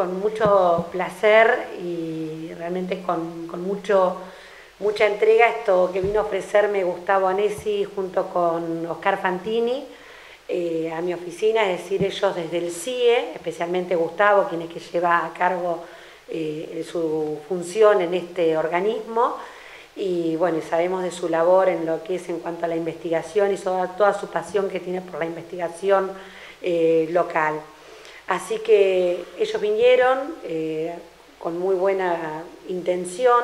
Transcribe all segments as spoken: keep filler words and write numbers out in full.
con mucho placer y realmente con, con mucho, mucha entrega esto que vino a ofrecerme Gustavo Anesi junto con Oscar Fantini eh, a mi oficina, es decir, ellos desde el C I E, especialmente Gustavo, quien es que lleva a cargo eh, su función en este organismo. Y bueno, sabemos de su labor en lo que es en cuanto a la investigación y sobre toda su pasión que tiene por la investigación eh, local. Así que ellos vinieron eh, con muy buena intención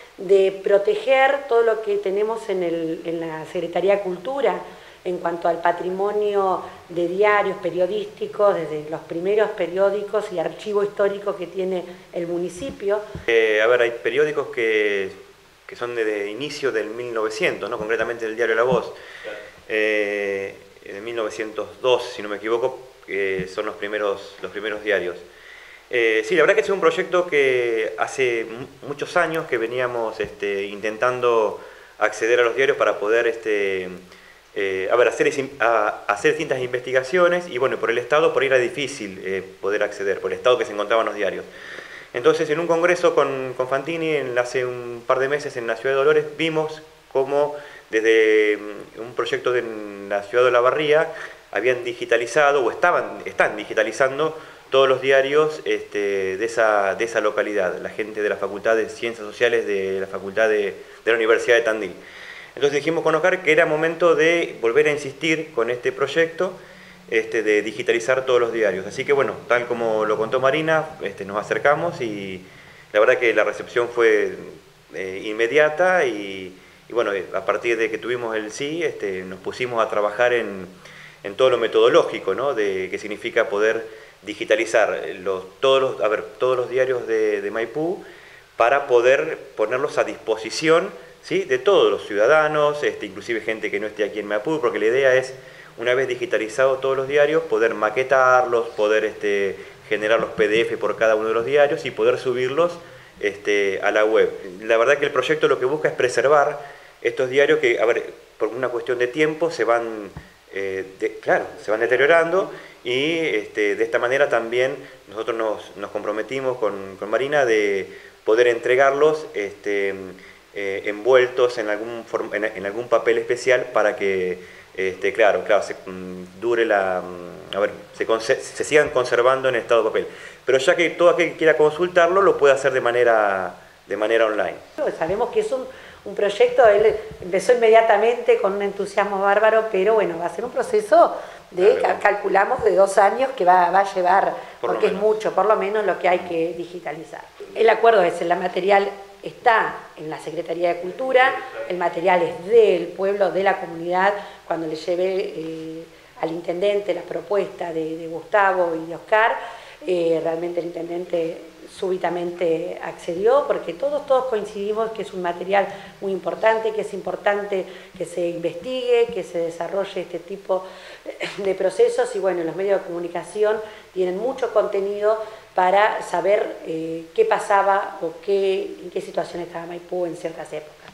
de proteger todo lo que tenemos en, el, en la Secretaría de Cultura en cuanto al patrimonio de diarios periodísticos, desde los primeros periódicos y archivo histórico que tiene el municipio. Eh, a ver, hay periódicos que que son de inicio del mil novecientos, ¿no? Concretamente el diario La Voz, claro. eh, en mil novecientos dos, si no me equivoco, eh, son los primeros, los primeros diarios. Eh, sí, la verdad que es un proyecto que hace muchos años que veníamos este, intentando acceder a los diarios para poder este, eh, a ver, hacer, a, hacer distintas investigaciones, y bueno, por el Estado por ahí era difícil eh, poder acceder, por el Estado que se encontraban los diarios. Entonces, en un congreso con, con Fantini, en, hace un par de meses en la ciudad de Dolores, vimos cómo desde un proyecto de la ciudad de Olavarría habían digitalizado, o estaban, están digitalizando, todos los diarios este, de, esa, de esa localidad, la gente de la Facultad de Ciencias Sociales de la Facultad de, de la Universidad de Tandil. Entonces dijimos con Oscar que era momento de volver a insistir con este proyecto, Este, de digitalizar todos los diarios. Así que bueno, tal como lo contó Marina, este, nos acercamos y la verdad que la recepción fue eh, inmediata y, y bueno, a partir de que tuvimos el sí, este, nos pusimos a trabajar en, en todo lo metodológico, ¿no? De qué significa poder digitalizar los, todos, los, a ver, todos los diarios de, de Maipú para poder ponerlos a disposición, ¿sí? De todos los ciudadanos, este, inclusive gente que no esté aquí en Maipú, porque la idea es, una vez digitalizados todos los diarios, poder maquetarlos, poder este, generar los P D F por cada uno de los diarios y poder subirlos este, a la web. La verdad que el proyecto lo que busca es preservar estos diarios que, a ver, por una cuestión de tiempo se van, eh, de, claro, se van deteriorando y este, de esta manera también nosotros nos, nos comprometimos con, con Marina de poder entregarlos este, eh, envueltos en algún, en, en algún papel especial para que Este, claro, claro, se, dure la, a ver, se, se sigan conservando en estado de papel. Pero ya que todo aquel que quiera consultarlo lo puede hacer de manera, de manera online. Sabemos que es un, un proyecto, él empezó inmediatamente con un entusiasmo bárbaro, pero bueno, va a ser un proceso de, claro, calculamos, de dos años que va, va a llevar, por porque es mucho, por lo menos lo que hay que digitalizar. El acuerdo es, el material está en la Secretaría de Cultura, el material es del pueblo, de la comunidad. Cuando le llevé eh, al intendente la propuesta de, de Gustavo y de Oscar, eh, realmente el intendente súbitamente accedió, porque todos, todos coincidimos que es un material muy importante, que es importante que se investigue, que se desarrolle este tipo de procesos, y bueno, los medios de comunicación tienen mucho contenido para saber eh, qué pasaba o qué, en qué situación estaba Maipú en ciertas épocas.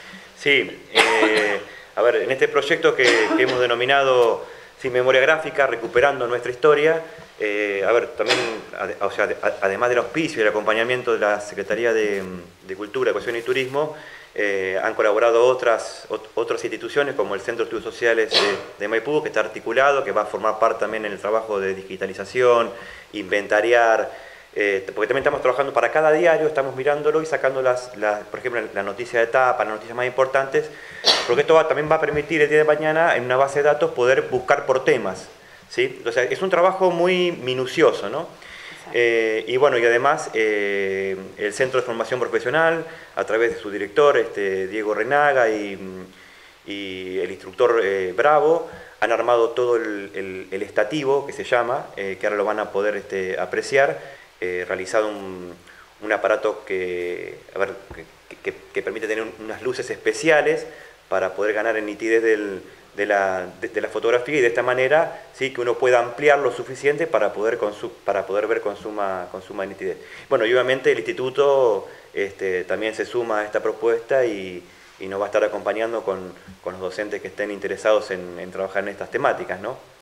Sí, eh, a ver, en este proyecto que, que hemos denominado Sin Memoria Gráfica, Recuperando Nuestra Historia, eh, a ver, también, o sea, además del auspicio y el acompañamiento de la Secretaría de, de Cultura, Educación y Turismo, eh, han colaborado otras, ot, otras instituciones como el Centro de Estudios Sociales de, de Maipú, que está articulado, que va a formar parte también en el trabajo de digitalización, inventariar, eh, porque también estamos trabajando para cada diario, estamos mirándolo y sacando, las, las, por ejemplo, la noticia de etapa, las noticias más importantes, porque esto va, también va a permitir el día de mañana en una base de datos poder buscar por temas, ¿sí? Entonces, es un trabajo muy minucioso, ¿no? Eh, y bueno, y además eh, el Centro de Formación Profesional, a través de su director, este, Diego Renaga, y, y el instructor eh, Bravo, han armado todo el, el, el estativo, que se llama, eh, que ahora lo van a poder este, apreciar, eh, realizado un, un aparato que, a ver, que, que, que permite tener un, unas luces especiales para poder ganar en nitidez del, de, la, de, de la fotografía, y de esta manera sí que uno pueda ampliar lo suficiente para poder, consu, para poder ver con suma, con suma nitidez. Bueno, y obviamente el instituto este, también se suma a esta propuesta y, y nos va a estar acompañando con, con los docentes que estén interesados en, en trabajar en estas temáticas, ¿no?